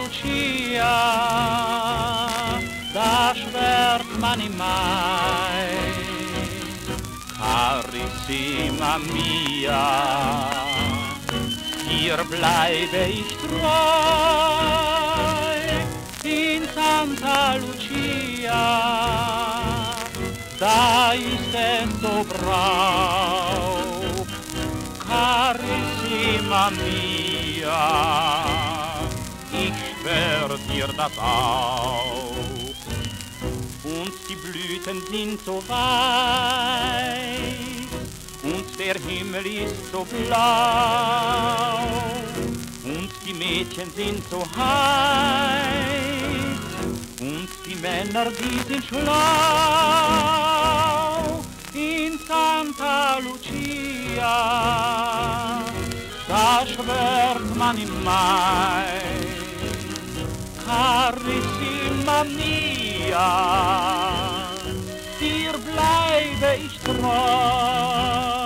Lucia, da schwört man im Mai. Carissima mia, dir bleibe ich treu. In Santa Lucia, da ist es so brav. Carissima mia, ich schwör dir das auch. Und die Blüten sind so weiß und der Himmel ist so blau und die Mädchen sind so heiß und die Männer, die sind schlau. In Santa Lucia, da schwört man im Mai. Carissima mia, dir bleibe ich treu.